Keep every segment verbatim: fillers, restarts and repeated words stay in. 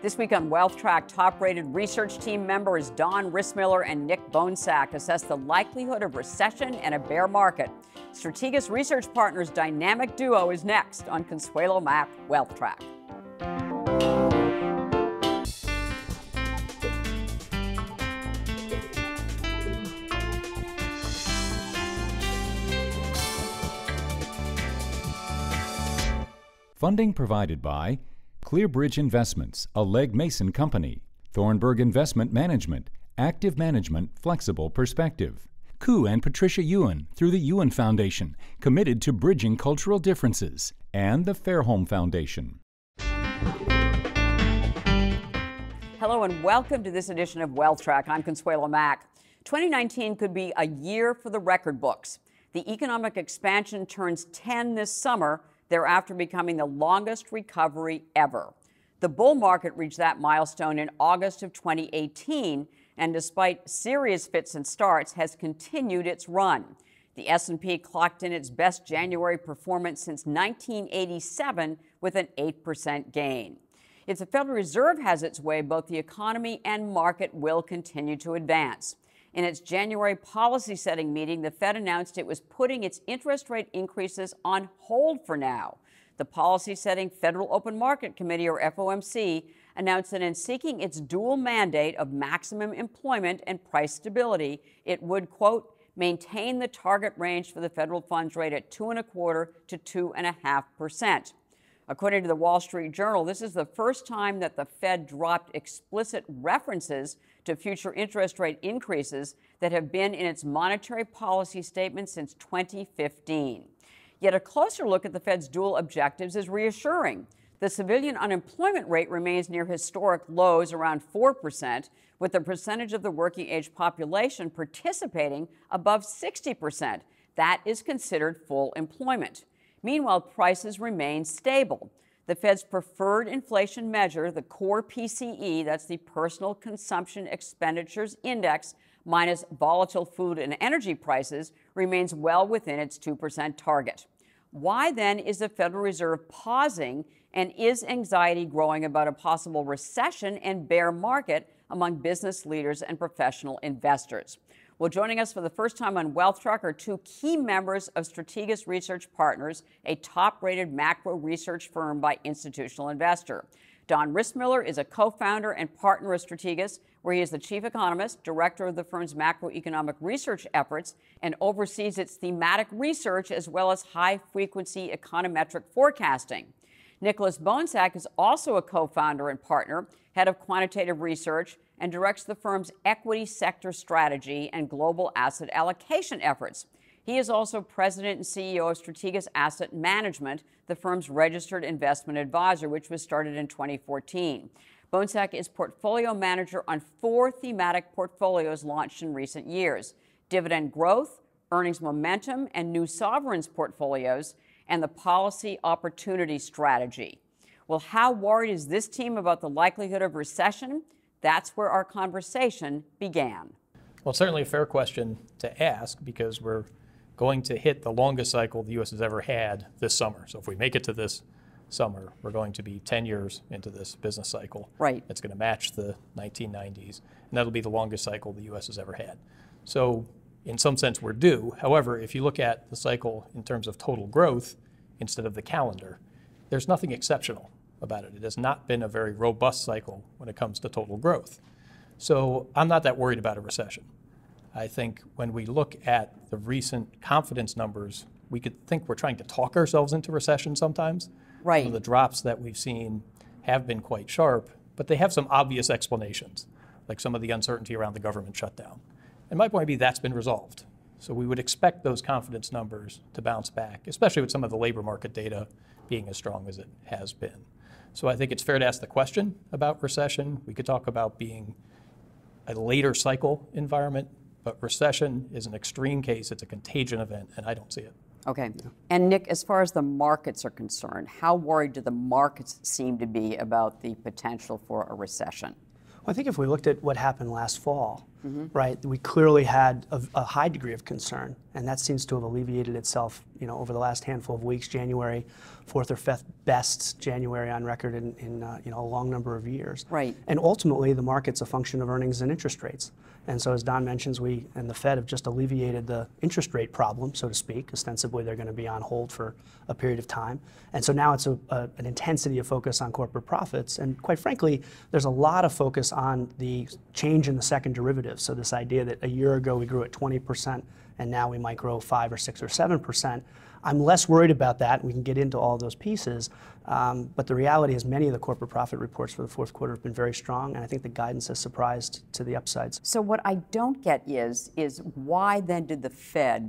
This week on WealthTrack, top-rated research team members Don Rissmiller and Nick Bohnsack assess the likelihood of recession and a bear market. Strategas Research Partners' dynamic duo is next on Consuelo Mack WealthTrack. Funding provided by Clearbridge Investments, a Legg Mason company; Thornburg Investment Management, active management, flexible perspective; Koo and Patricia Ewan through the Ewan Foundation, committed to bridging cultural differences; and the Fairholme Foundation. Hello and welcome to this edition of WealthTrack. I'm Consuelo Mack. twenty nineteen could be a year for the record books. The economic expansion turns ten this summer, thereafter becoming the longest recovery ever. The bull market reached that milestone in August of twenty eighteen, and despite serious fits and starts, has continued its run. The S and P clocked in its best January performance since nineteen eighty-seven with an eight percent gain. If the Federal Reserve has its way, both the economy and market will continue to advance. In its January policy-setting meeting, the Fed announced it was putting its interest rate increases on hold for now. The Policy-Setting Federal Open Market Committee, or F O M C, announced that in seeking its dual mandate of maximum employment and price stability, it would, quote, maintain the target range for the federal funds rate at two and a quarter to two and a half percent. According to the Wall Street Journal, this is the first time that the Fed dropped explicit references to future interest rate increases that have been in its monetary policy statement since twenty fifteen. Yet a closer look at the Fed's dual objectives is reassuring. The civilian unemployment rate remains near historic lows, around four percent, with the percentage of the working age population participating above sixty percent. That is considered full employment. Meanwhile, prices remain stable. The Fed's preferred inflation measure, the core P C E, that's the Personal Consumption Expenditures Index, minus volatile food and energy prices, remains well within its two percent target. Why then is the Federal Reserve pausing, and is anxiety growing about a possible recession and bear market among business leaders and professional investors? Well, joining us for the first time on WealthTrack are two key members of Strategas Research Partners, a top-rated macro research firm by Institutional Investor. Don Rissmiller is a co-founder and partner of Strategas, where he is the chief economist, director of the firm's macroeconomic research efforts, and oversees its thematic research as well as high-frequency econometric forecasting. Nicholas Bohnsack is also a co-founder and partner, head of quantitative research, and directs the firm's equity sector strategy and global asset allocation efforts. He is also president and C E O of Strategas Asset Management, the firm's registered investment advisor, which was started in twenty fourteen. Bohnsack is portfolio manager on four thematic portfolios launched in recent years: dividend growth, earnings momentum, and new sovereigns portfolios, and the policy opportunity strategy. Well, how worried is this team about the likelihood of recession? That's where our conversation began. Well, it's certainly a fair question to ask, because we're going to hit the longest cycle the U S has ever had this summer. So if we make it to this summer, we're going to be ten years into this business cycle. Right. It's going to match the nineteen nineties, and that'll be the longest cycle the U S has ever had. So in some sense, we're due. However, if you look at the cycle in terms of total growth instead of the calendar, there's nothing exceptional about it. It has not been a very robust cycle when it comes to total growth. So I'm not that worried about a recession. I think when we look at the recent confidence numbers, we could think we're trying to talk ourselves into recession sometimes. Right. Some of the drops that we've seen have been quite sharp, but they have some obvious explanations, like some of the uncertainty around the government shutdown. And my point of view, that's been resolved. So we would expect those confidence numbers to bounce back, especially with some of the labor market data being as strong as it has been. So I think it's fair to ask the question about recession. We could talk about being a later cycle environment, but recession is an extreme case. It's a contagion event, and I don't see it. Okay. And Nick, as far as the markets are concerned, how worried do the markets seem to be about the potential for a recession? Well, I think if we looked at what happened last fall, mm-hmm. right? We clearly had a, a high degree of concern, and that seems to have alleviated itself, you know, over the last handful of weeks. January, fourth or fifth best January on record in, in uh, you know, a long number of years. Right. And ultimately, the market's a function of earnings and interest rates. And so, as Don mentions, we and the Fed have just alleviated the interest rate problem, so to speak. Ostensibly, they're going to be on hold for a period of time. And so now it's a, a, an intensity of focus on corporate profits. And quite frankly, there's a lot of focus on the change in the second derivative. So this idea that a year ago we grew at twenty percent and now we might grow five or six or seven percent. I'm less worried about that. We can get into all those pieces. Um, but the reality is many of the corporate profit reports for the fourth quarter have been very strong, and I think the guidance has surprised to the upsides. So what I don't get is, is why then did the Fed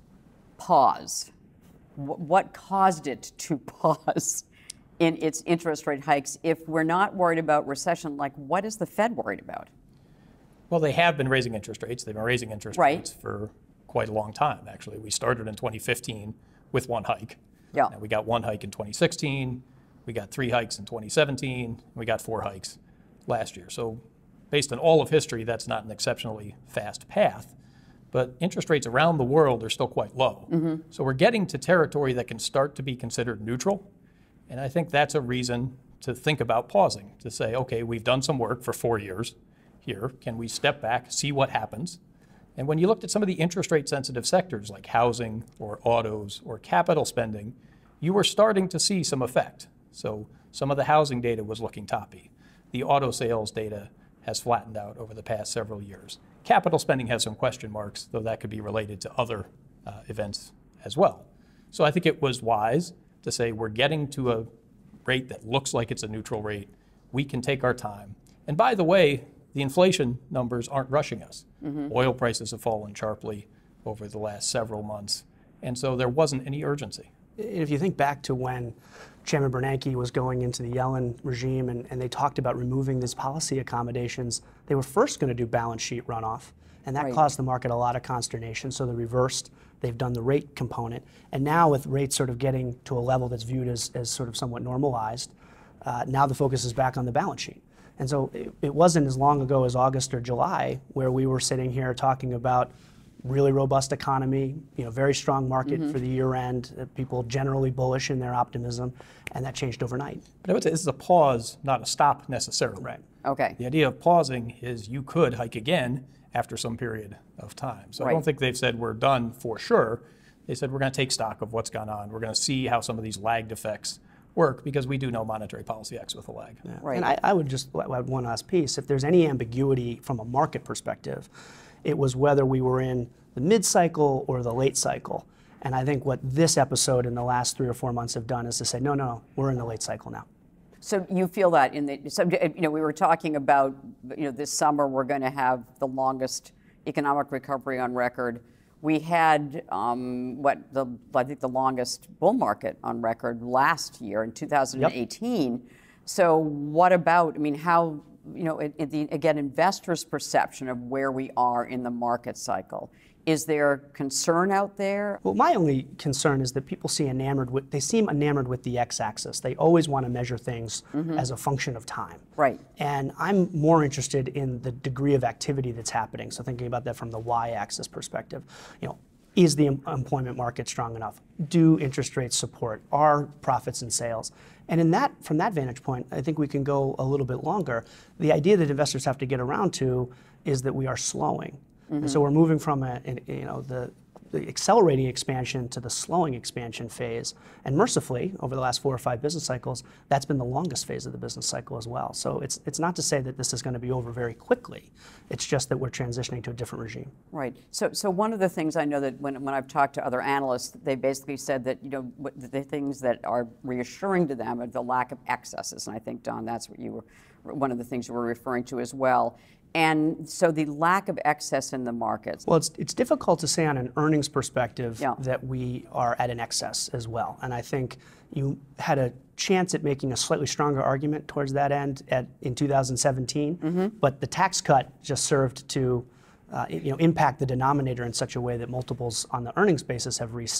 pause? W- what caused it to pause in its interest rate hikes? If we're not worried about recession, like what is the Fed worried about? Well, they have been raising interest rates. They've been raising interest right. rates for quite a long time, actually. We started in twenty fifteen with one hike. Yeah. Now, we got one hike in twenty sixteen, we got three hikes in twenty seventeen, we got four hikes last year. So based on all of history, that's not an exceptionally fast path. But interest rates around the world are still quite low. Mm-hmm. So we're getting to territory that can start to be considered neutral. And I think that's a reason to think about pausing, to say, okay, we've done some work for four years here. Can we step back, see what happens? And when you looked at some of the interest rate sensitive sectors like housing or autos or capital spending, you were starting to see some effect. So some of the housing data was looking toppy. The auto sales data has flattened out over the past several years. Capital spending has some question marks, though that could be related to other uh, events as well. So I think it was wise to say we're getting to a rate that looks like it's a neutral rate. We can take our time. And by the way, the inflation numbers aren't rushing us. Mm-hmm. Oil prices have fallen sharply over the last several months, and so there wasn't any urgency. If you think back to when Chairman Bernanke was going into the Yellen regime and, and they talked about removing these policy accommodations, they were first going to do balance sheet runoff, and that right. caused the market a lot of consternation, so they reversed. They've done the rate component, and now with rates sort of getting to a level that's viewed as, as sort of somewhat normalized, uh, now the focus is back on the balance sheet. And so it, it wasn't as long ago as August or July where we were sitting here talking about really robust economy, you know, very strong market mm-hmm. for the year end, uh, people generally bullish in their optimism, and that changed overnight. But I would say this is a pause, not a stop necessarily. Right. Okay. The idea of pausing is you could hike again after some period of time. So right. I don't think they've said we're done for sure. They said we're going to take stock of what's gone on. We're going to see how some of these lagged effects work, because we do know monetary policy acts with a lag. Yeah. Right. And I, I would just add one last piece. If there's any ambiguity from a market perspective, it was whether we were in the mid-cycle or the late cycle. And I think what this episode in the last three or four months have done is to say, no, no, no, we're in the late cycle now. So you feel that in the, so, you know, we were talking about, you know, this summer we're going to have the longest economic recovery on record. We had um, what the I think the longest bull market on record last year in two thousand eighteen. Yep. So what about? I mean, how you know? It, it, the, again, investors' perception of where we are in the market cycle. Is there concern out there? Well, my only concern is that people see enamored with, they seem enamored with the x-axis. They always want to measure things mm-hmm. as a function of time. Right. And I'm more interested in the degree of activity that's happening. So thinking about that from the y-axis perspective, you know, is the em- employment market strong enough? Do interest rates support? Are profits and sales? And in that, from that vantage point, I think we can go a little bit longer. The idea that investors have to get around to is that we are slowing. Mm-hmm. And so we're moving from a, you know, the, the accelerating expansion to the slowing expansion phase. And mercifully, over the last four or five business cycles, that's been the longest phase of the business cycle as well. So it's it's not to say that this is going to be over very quickly. It's just that we're transitioning to a different regime. Right. So so one of the things I know that when when I've talked to other analysts, they basically said that, you know, the things that are reassuring to them are the lack of excesses. And I think, Don, that's what you were, one of the things you were referring to as well. And so the lack of excess in the markets. Well, it's it's difficult to say on an earnings perspective yeah. that we are at an excess as well. And I think you had a chance at making a slightly stronger argument towards that end at in two thousand seventeen. Mm-hmm. But the tax cut just served to uh, you know, impact the denominator in such a way that multiples on the earnings basis have reset.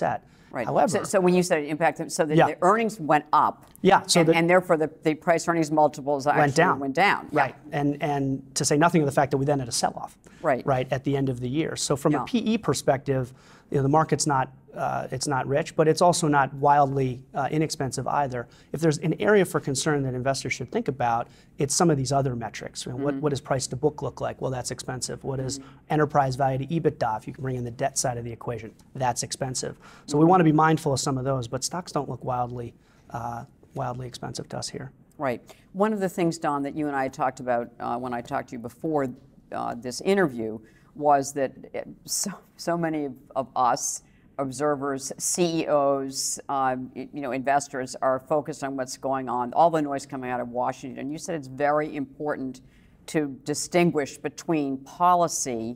Right. However, so, so when you said it impacted, so the, yeah. the earnings went up. Yeah. So and, the, and therefore the, the price earnings multiples actually went down. Went down. Right. Yeah. And and to say nothing of the fact that we then had a sell-off. Right. Right at the end of the year. So from Yeah. a P E perspective, you know, the market's not uh, it's not rich, but it's also not wildly uh, inexpensive either. If there's an area for concern that investors should think about, it's some of these other metrics. I mean, mm-hmm. what, what does price to book look like? Well, that's expensive. What is mm-hmm. enterprise value to EBITDA? If you can bring in the debt side of the equation, that's expensive. So mm-hmm. we want to be mindful of some of those, but stocks don't look wildly, uh, wildly expensive to us here. Right. One of the things, Don, that you and I talked about uh, when I talked to you before uh, this interview was that so, so many of, of us, observers, C E Os, um, you know, investors are focused on what's going on, all the noise coming out of Washington. You said it's very important to distinguish between policy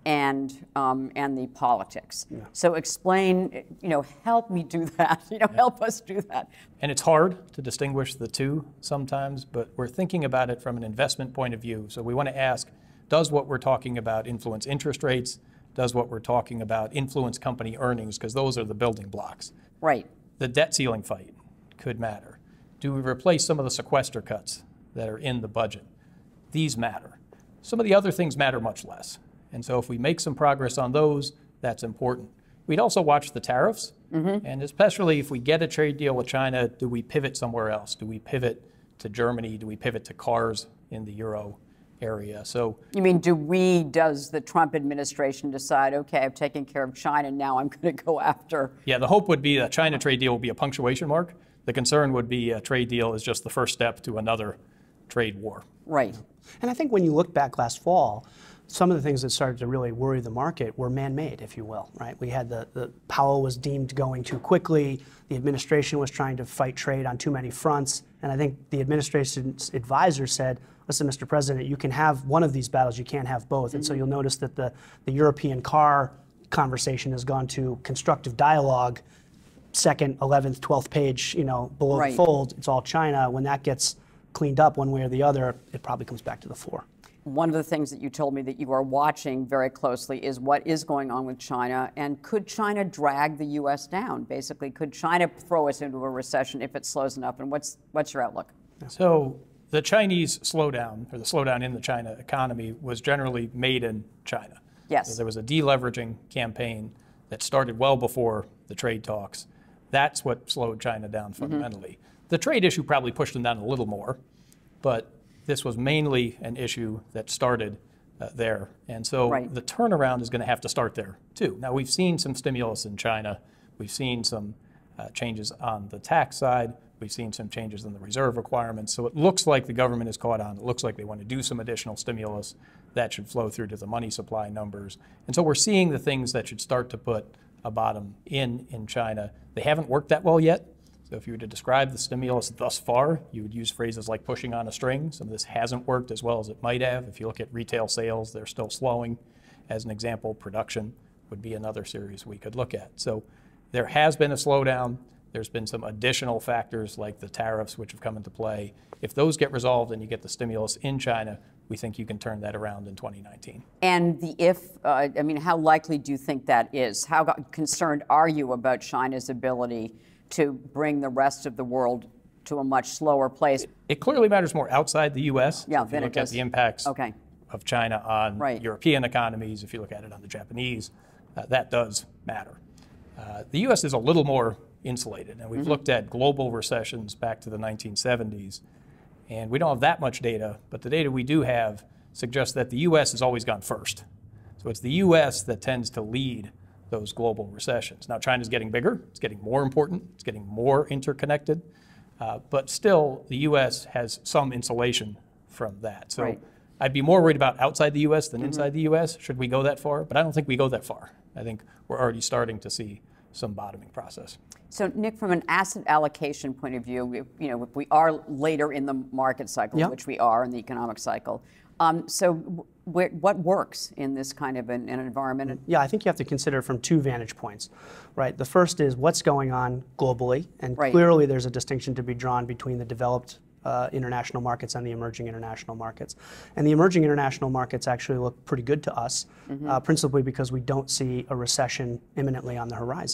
and um, and the politics. Yeah. So explain, you know, help me do that. You know, yeah. help us do that. And it's hard to distinguish the two sometimes, but we're thinking about it from an investment point of view. So we want to ask, does what we're talking about influence interest rates? Does what we're talking about influence company earnings? Because those are the building blocks. Right. The debt ceiling fight could matter. Do we replace some of the sequester cuts that are in the budget? These matter. Some of the other things matter much less. And so if we make some progress on those, that's important. We'd also watch the tariffs. Mm-hmm. And especially if we get a trade deal with China, do we pivot somewhere else? Do we pivot to Germany? Do we pivot to cars in the Euro area? So you mean, do we, does the Trump administration decide, okay, I've taken care of China, now I'm going to go after? Yeah, the hope would be a China trade deal will be a punctuation mark. The concern would be a trade deal is just the first step to another trade war. Right. And I think when you look back last fall, some of the things that started to really worry the market were man-made, if you will, right? We had the, the Powell was deemed going too quickly. The administration was trying to fight trade on too many fronts. And I think the administration's advisor said, listen, Mister President, you can have one of these battles, you can't have both. Mm-hmm. And so you'll notice that the, the European car conversation has gone to constructive dialogue, second, eleventh, twelfth page, you know, below right. the fold, it's all China. When that gets cleaned up one way or the other, it probably comes back to the fore. One of the things that you told me that you are watching very closely is what is going on with China, and could China drag the U S down? Basically, could China throw us into a recession if it slows enough? And what's what's your outlook? So the Chinese slowdown, or the slowdown in the China economy, was generally made in China. Yes. So there was a deleveraging campaign that started well before the trade talks. That's what slowed China down fundamentally. Mm-hmm. The trade issue probably pushed them down a little more, but this was mainly an issue that started uh, there. And so right. the turnaround is going to have to start there, too. Now, we've seen some stimulus in China. We've seen some uh, changes on the tax side. We've seen some changes in the reserve requirements. So it looks like the government is caught on. It looks like they want to do some additional stimulus. That should flow through to the money supply numbers. And so we're seeing the things that should start to put a bottom in in China. They haven't worked that well yet. So if you were to describe the stimulus thus far, you would use phrases like pushing on a string. Some of this hasn't worked as well as it might have. If you look at retail sales, they're still slowing. As an example, production would be another series we could look at. So there has been a slowdown. There's been some additional factors like the tariffs which have come into play. If those get resolved and you get the stimulus in China, we think you can turn that around in twenty nineteen. And the if, uh, I mean, how likely do you think that is? How concerned are you about China's ability to bring the rest of the world to a much slower place? It, it clearly matters more outside the U S. Yeah, if then you look it at does. the impacts okay. of China on right. European economies, if you look at it on the Japanese, uh, that does matter. Uh, the U S is a little more insulated, and we've mm-hmm. looked at global recessions back to the nineteen seventies, and we don't have that much data, but the data we do have suggests that the U S has always gone first. So it's the U S that tends to lead those global recessions. Now, China's getting bigger, it's getting more important, it's getting more interconnected, uh, but still the U S has some insulation from that. So right. I'd be more worried about outside the U S than mm-hmm. inside the U S, should we go that far, but I don't think we go that far. I think we're already starting to see some bottoming process. So, Nick, from an asset allocation point of view, we, you know, if we are later in the market cycle, yep. which we are in the economic cycle, um, so wh what works in this kind of an, an environment? Yeah, I think you have to consider from two vantage points, right? The first is what's going on globally, and right. clearly there's a distinction to be drawn between the developed uh, international markets and the emerging international markets. And the emerging international markets actually look pretty good to us, mm-hmm. uh, principally because we don't see a recession imminently on the horizon.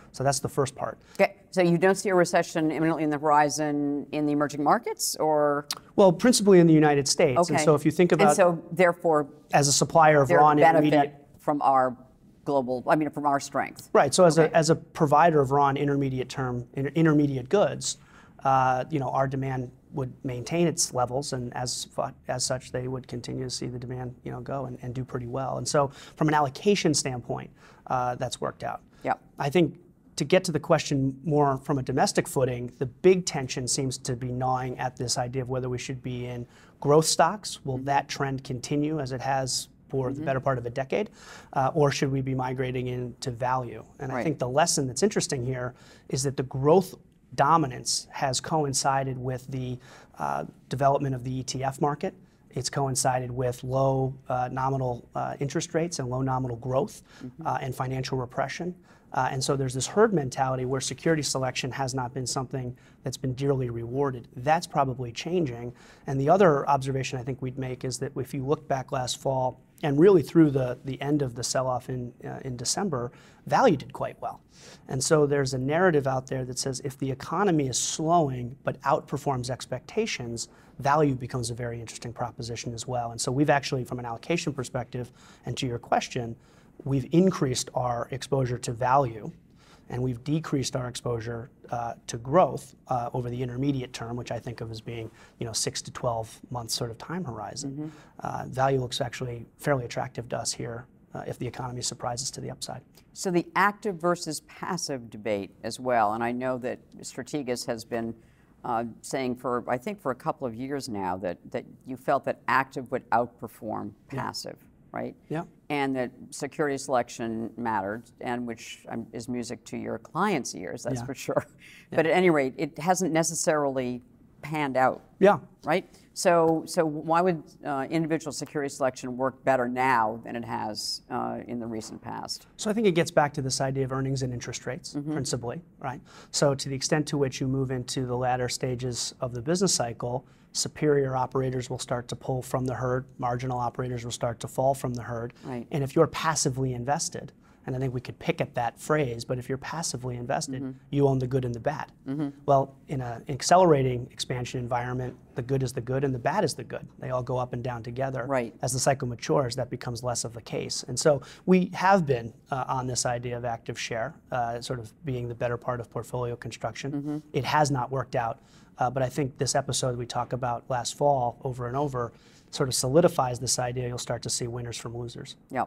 So that's the first part. Okay, so you don't see a recession imminently in the horizon in the emerging markets, or? Well, principally in the United States. Okay. And so if you think about, and so therefore, as a supplier of their raw and benefit intermediate, from our global, I mean, from our strength. right. So as Okay. a as a provider of raw and intermediate term inter, intermediate goods, uh, you know, our demand would maintain its levels, and as fu- as such, they would continue to see the demand, you know, go and, and do pretty well. And so, from an allocation standpoint, uh, that's worked out. Yeah. I think to get to the question more from a domestic footing, the big tension seems to be gnawing at this idea of whether we should be in growth stocks. Will mm-hmm. that trend continue as it has for mm-hmm. the better part of a decade, uh, or should we be migrating into value? And right. I think the lesson that's interesting here is that the growth dominance has coincided with the uh, development of the E T F market. It's coincided with low uh, nominal uh, interest rates and low nominal growth mm-hmm. uh, and financial repression. Uh, and so there's this herd mentality where security selection has not been something that's been dearly rewarded. That's probably changing. And the other observation I think we'd make is that if you look back last fall, and really through the, the end of the sell-off in, uh, in December, value did quite well. And so there's a narrative out there that says if the economy is slowing but outperforms expectations, value becomes a very interesting proposition as well. And so we've actually, from an allocation perspective, and to your question, we've increased our exposure to value, and we've decreased our exposure uh, to growth uh, over the intermediate term, which I think of as being, you know, six to twelve month sort of time horizon. Mm-hmm. uh, value looks actually fairly attractive to us here uh, if the economy surprises to the upside. So the active versus passive debate as well, and I know that Strategas has been uh, saying for, I think for a couple of years now, that, that you felt that active would outperform passive. Yeah. Right? Yeah. And that security selection mattered, and which um, is music to your clients' ears, that's yeah. for sure. Yeah. But at any rate, it hasn't necessarily panned out. Yeah. Right? So, so why would uh, individual security selection work better now than it has uh, in the recent past? So I think it gets back to this idea of earnings and interest rates, mm-hmm. principally, right? So to the extent to which you move into the latter stages of the business cycle, superior operators will start to pull from the herd, marginal operators will start to fall from the herd. Right. And if you're passively invested, and I think we could pick at that phrase, but if you're passively invested, mm-hmm. you own the good and the bad. Mm-hmm. Well, in an accelerating expansion environment, the good is the good and the bad is the good. They all go up and down together. Right. As the cycle matures, that becomes less of the case. And so we have been uh, on this idea of active share, uh, sort of being the better part of portfolio construction. Mm-hmm. It has not worked out. Uh, but I think this episode we talked about last fall over and over sort of solidifies this idea. You'll start to see winners from losers. Yeah.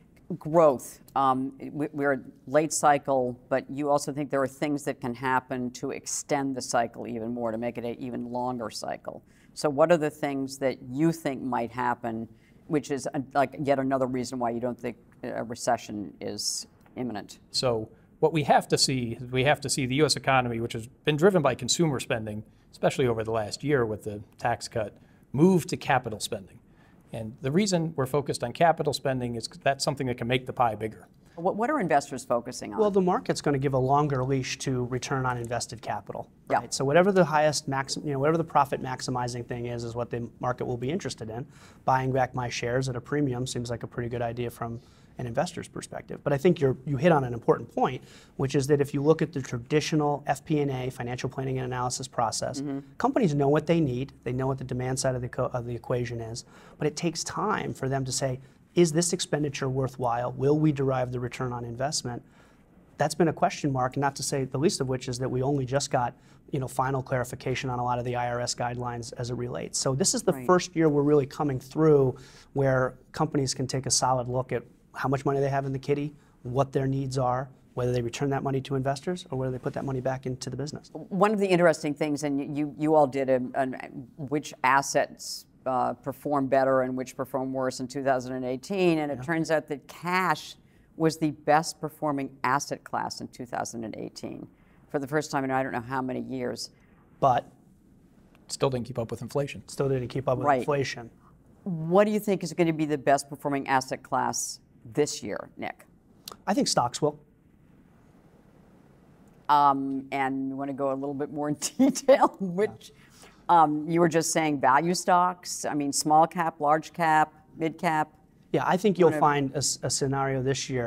Growth. Um, we, we're late cycle, but you also think there are things that can happen to extend the cycle even more, to make it an even longer cycle. So what are the things that you think might happen, which is a, like yet another reason why you don't think a recession is imminent? So what we have to see is we have to see the U S economy, which has been driven by consumer spending, especially over the last year with the tax cut, move to capital spending. And the reason we're focused on capital spending is that's something that can make the pie bigger. What, what are investors focusing on? Well, the market's going to give a longer leash to return on invested capital. Right? Yeah. So whatever the highest, maxim, you know, whatever the profit maximizing thing is, is what the market will be interested in. Buying back my shares at a premium seems like a pretty good idea from an investor's perspective. But I think you're, you hit on an important point, which is that if you look at the traditional F P and A, financial planning and analysis process, mm-hmm. companies know what they need, they know what the demand side of the, co- of the equation is, but it takes time for them to say, is this expenditure worthwhile? Will we derive the return on investment? That's been a question mark, not to say the least of which is that we only just got you know, final clarification on a lot of the I R S guidelines as it relates. So this is the right. first year we're really coming through where companies can take a solid look at how much money they have in the kitty, what their needs are, whether they return that money to investors or whether they put that money back into the business. One of the interesting things, and you, you all did a, a, which assets uh, perform better and which perform worse in two thousand eighteen, and it yeah. turns out that cash was the best performing asset class in two thousand eighteen for the first time in I don't know how many years. But still didn't keep up with inflation. Still didn't keep up with right. inflation. What do you think is going to be the best performing asset class this year, Nick? I think stocks will. Um, and you want to go a little bit more in detail, which yeah. um, you were just saying value stocks, I mean small cap, large cap, mid cap? Yeah, I think you'll find a, a scenario this year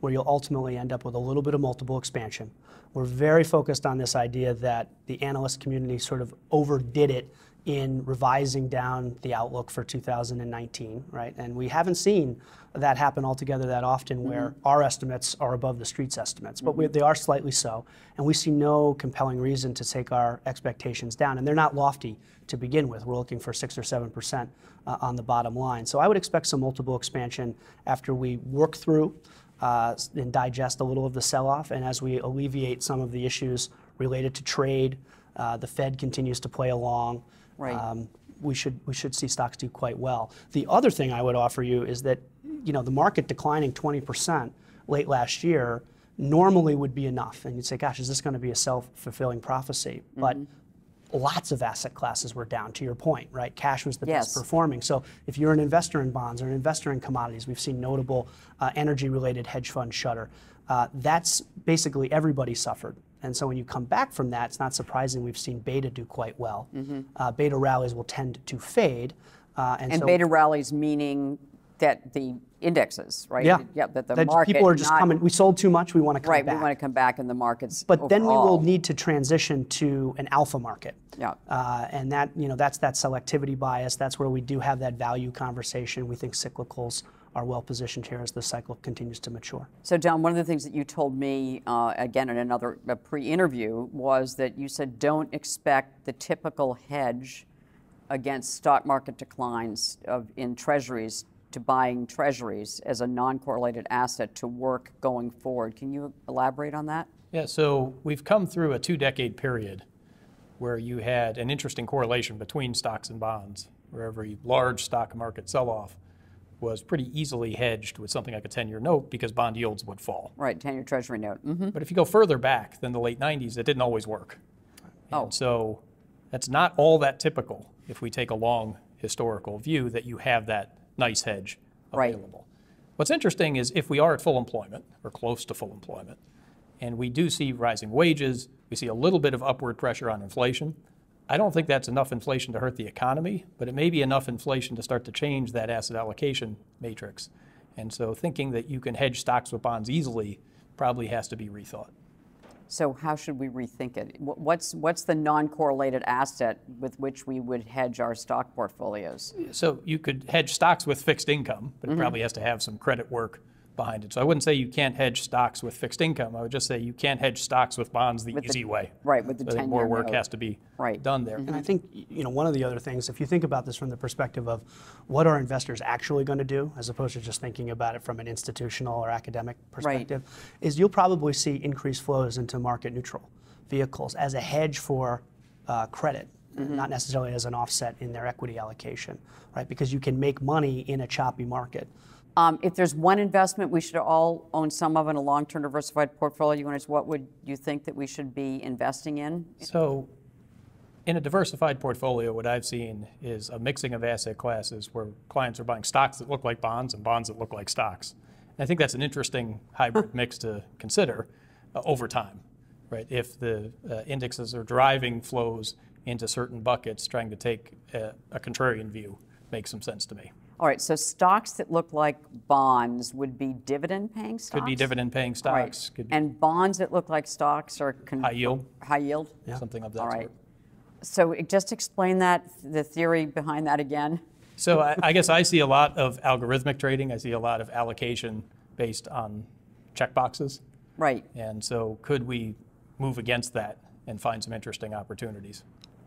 where you'll ultimately end up with a little bit of multiple expansion. We're very focused on this idea that the analyst community sort of overdid it in revising down the outlook for two thousand nineteen, right? And we haven't seen that happen altogether that often where mm-hmm. our estimates are above the street's estimates, but we, they are slightly so, and we see no compelling reason to take our expectations down, and they're not lofty to begin with. We're looking for six or seven percent uh, on the bottom line. So I would expect some multiple expansion after we work through uh, and digest a little of the sell-off, and as we alleviate some of the issues related to trade, uh, the Fed continues to play along. Right. Um, we should we should see stocks do quite well. The other thing I would offer you is that, you know, the market declining twenty percent late last year normally would be enough, and you'd say, gosh, is this going to be a self-fulfilling prophecy? Mm-hmm. But lots of asset classes were down, to your point, right? Cash was the yes. best performing. So if you're an investor in bonds or an investor in commodities, we've seen notable uh, energy-related hedge fund shutter. Uh, that's basically everybody suffered. And so when you come back from that, it's not surprising we've seen beta do quite well. Mm-hmm. uh, beta rallies will tend to fade. Uh, and and so, beta rallies meaning that the indexes, right? Yeah, yeah that the that market people are just not, coming, we sold too much, we want to come right, back. Right, we want to come back in the markets But overall. then we will need to transition to an alpha market. Yeah. Uh, and that, you know, that's that selectivity bias. That's where we do have that value conversation. We think cyclicals are well positioned here as the cycle continues to mature. So, Don, one of the things that you told me, uh, again in another pre-interview, was that you said don't expect the typical hedge against stock market declines of in treasuries to buying treasuries as a non-correlated asset to work going forward. Can you elaborate on that? Yeah, so we've come through a two-decade period where you had an interesting correlation between stocks and bonds, where every large stock market sell-off was pretty easily hedged with something like a ten-year note because bond yields would fall. Right, ten-year treasury note. Mm-hmm. But if you go further back than the late nineties, it didn't always work. Oh. And so that's not all that typical if we take a long historical view that you have that nice hedge available. Right. What's interesting is if we are at full employment or close to full employment, and we do see rising wages, we see a little bit of upward pressure on inflation, I don't think that's enough inflation to hurt the economy, but it may be enough inflation to start to change that asset allocation matrix. And so thinking that you can hedge stocks with bonds easily probably has to be rethought. So how should we rethink it? What's, what's the non-correlated asset with which we would hedge our stock portfolios? So you could hedge stocks with fixed income, but it mm-hmm. probably has to have some credit work behind it. So I wouldn't say you can't hedge stocks with fixed income. I would just say you can't hedge stocks with bonds the with easy the, way. Right, with the so I think more work note. has to be right. done there. Mm-hmm. And I think, you know, one of the other things, if you think about this from the perspective of what are investors actually going to do, as opposed to just thinking about it from an institutional or academic perspective, right. is you'll probably see increased flows into market neutral vehicles as a hedge for uh, credit. Mm-hmm. Not necessarily as an offset in their equity allocation, right? Because you can make money in a choppy market. Um, if there's one investment we should all own some of in a long-term diversified portfolio, what would you think that we should be investing in? So in a diversified portfolio, what I've seen is a mixing of asset classes where clients are buying stocks that look like bonds and bonds that look like stocks. And I think that's an interesting hybrid mix to consider uh, over time, right? If the uh, indexes are driving flows into certain buckets, trying to take a, a contrarian view makes some sense to me. All right, so stocks that look like bonds would be dividend-paying stocks? Could be dividend-paying stocks. Right. Could be and bonds that look like stocks are con- high yield. High yield? Yeah. Something of that All right. sort. So just explain that, the theory behind that again. So I, I guess I see a lot of algorithmic trading. I see a lot of allocation based on checkboxes. Right. And so could we move against that and find some interesting opportunities?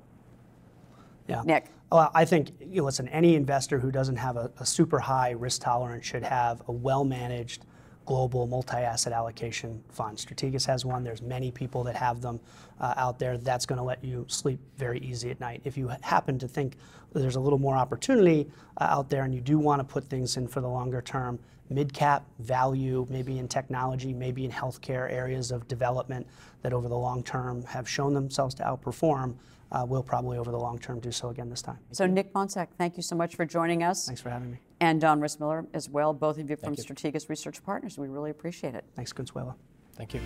Yeah. Nick. Well, I think, you know, listen, any investor who doesn't have a, a super high risk tolerance should have a well-managed global multi-asset allocation fund. Strategas has one. There's many people that have them uh, out there. That's going to let you sleep very easy at night. If you happen to think there's a little more opportunity uh, out there and you do want to put things in for the longer term, mid-cap, value, maybe in technology, maybe in healthcare, areas of development that over the long term have shown themselves to outperform, uh, will probably over the long term do so again this time. So Nick Bohnsack, thank you so much for joining us. Thanks for having me. And Don Rissmiller as well, both of you from you. Strategas Research Partners. We really appreciate it. Thanks, Consuelo. Thank you.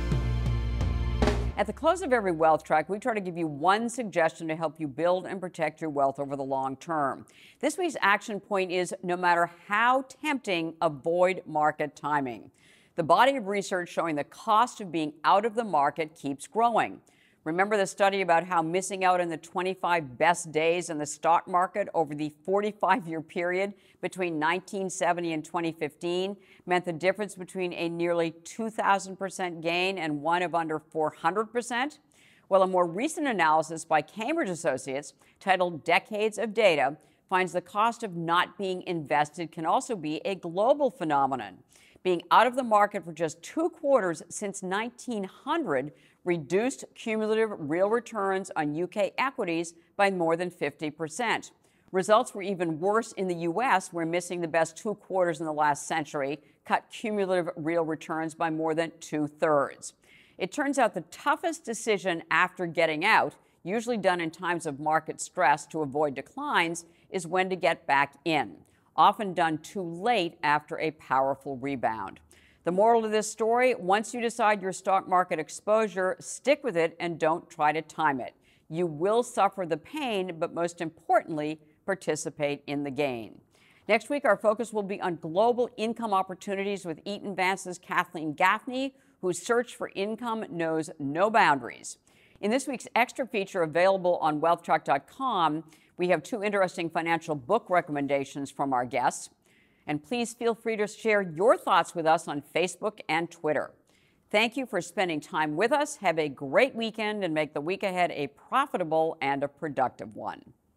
At the close of every Wealth Track, we try to give you one suggestion to help you build and protect your wealth over the long term. This week's action point is, no matter how tempting, avoid market timing. The body of research showing the cost of being out of the market keeps growing. Remember the study about how missing out on the twenty-five best days in the stock market over the forty-five-year period between nineteen seventy and twenty fifteen meant the difference between a nearly two thousand percent gain and one of under four hundred percent? Well, a more recent analysis by Cambridge Associates titled Decades of Data finds the cost of not being invested can also be a global phenomenon. Being out of the market for just two quarters since nineteen hundred reduced cumulative real returns on U K equities by more than fifty percent. Results were even worse in the U S, where missing the best two quarters in the last century cut cumulative real returns by more than two-thirds. It turns out the toughest decision after getting out, usually done in times of market stress to avoid declines, is when to get back in, often done too late after a powerful rebound. The moral of this story, once you decide your stock market exposure, stick with it and don't try to time it. You will suffer the pain, but most importantly, participate in the gain. Next week, our focus will be on global income opportunities with Eaton Vance's Kathleen Gaffney, whose search for income knows no boundaries. In this week's extra feature available on wealth track dot com, we have two interesting financial book recommendations from our guests. And please feel free to share your thoughts with us on Facebook and Twitter. Thank you for spending time with us. Have a great weekend and make the week ahead a profitable and a productive one.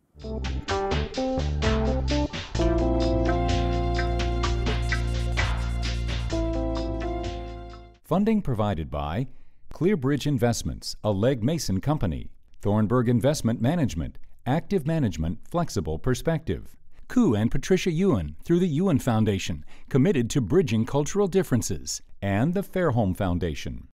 Funding provided by Clearbridge Investments, a Legg Mason company, Thornburg Investment Management, active management, flexible perspective. Koo and Patricia Ewan through the Ewan Foundation, committed to bridging cultural differences, and the Fairholme Foundation.